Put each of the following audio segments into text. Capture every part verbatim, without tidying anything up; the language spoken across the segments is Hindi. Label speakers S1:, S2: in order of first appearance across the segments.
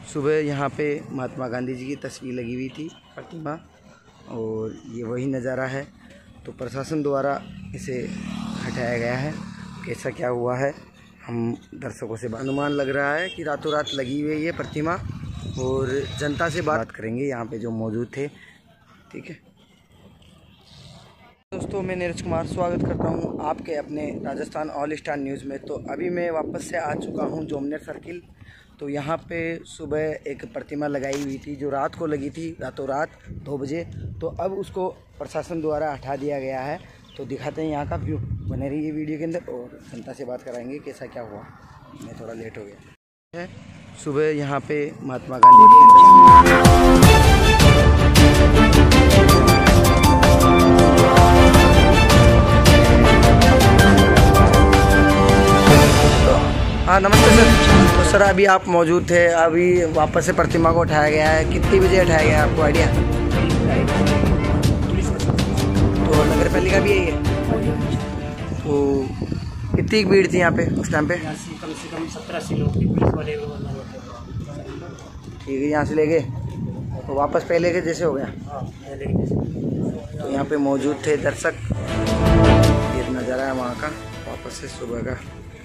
S1: सुबह यहाँ पे महात्मा गांधी जी की तस्वीर लगी हुई थी, प्रतिमा, और ये वही नज़ारा है। तो प्रशासन द्वारा इसे हटाया गया है। कैसा क्या हुआ है हम दर्शकों से अनुमान लग रहा है कि रातों रात लगी हुई है प्रतिमा, और जनता से बात करेंगे यहाँ पे जो मौजूद थे। ठीक है दोस्तों, मैं नीरज कुमार स्वागत करता हूँ आपके अपने राजस्थान ऑल स्टार न्यूज़ में। तो अभी मैं वापस से आ चुका हूँ जोमनेर सर्किल। तो यहाँ पे सुबह एक प्रतिमा लगाई हुई थी जो रात को लगी थी, रातों रात दो बजे। तो अब उसको प्रशासन द्वारा हटा दिया गया है। तो दिखाते हैं यहाँ का व्यू, बने रहिए वीडियो के अंदर और जनता से बात कराएंगे कैसा क्या हुआ। मैं थोड़ा लेट हो गया है। सुबह यहाँ पे महात्मा गांधी जी की हाँ नमस्ते सर। तो सर अभी आप मौजूद थे, अभी वापस से प्रतिमा को उठाया गया है। कितनी बजे उठाया गया है, आपको आइडिया? तो नगर पालिका भी यही है। तो कितनी भीड़ थी यहाँ पे उस टाइम पे?
S2: कम से कम सत्तर अस्सी लोग पुलिस वाले।
S1: ठीक है, यहाँ से ले गए तो वापस पहले के जैसे हो गया। तो यहाँ पे मौजूद थे दर्शक, ये नज़ारा है वहाँ का वापस से सुबह का।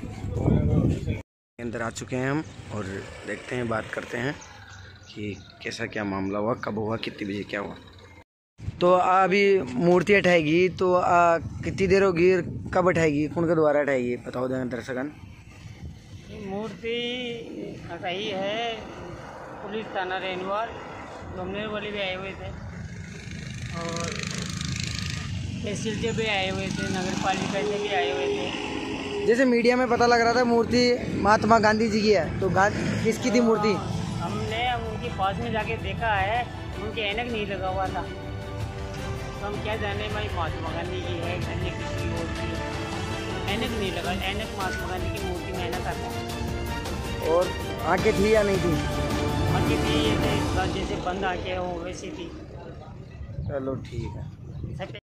S1: अंदर आ चुके हैं हम और देखते हैं, बात करते हैं कि कैसा क्या मामला हुआ, कब हुआ, कितनी बजे क्या हुआ। तो अभी मूर्ति हटाएगी तो आ, कितनी देर होगी, कब हटाएगी, कौन के द्वारा हटाएगी, बताओ दें दर्शकन।
S2: मूर्ति हटाई है पुलिस थाना रेनवार, जोमनेर वाले भी आए हुए थे और तहसील के भी आए हुए थे, नगर पालिका से भी आए हुए थे।
S1: जैसे मीडिया में पता लग रहा था मूर्ति महात्मा गांधी जी की है, तो किसकी थी मूर्ति?
S2: हमने उनके पास में जाके देखा है, उनके ऐनक नहीं लगा हुआ था। तो हम क्या जाने भाई महात्मा गांधी की है, अन्य किसी और की ऐनक नहीं लगा। ऐनक महात्मा गांधी की मूर्ति में ऐनक आता है।
S1: और आंखें थी या नहीं थी?
S2: आंखें थी, ये जैसे बंद आंखें हो वैसी थी।
S1: चलो ठीक है।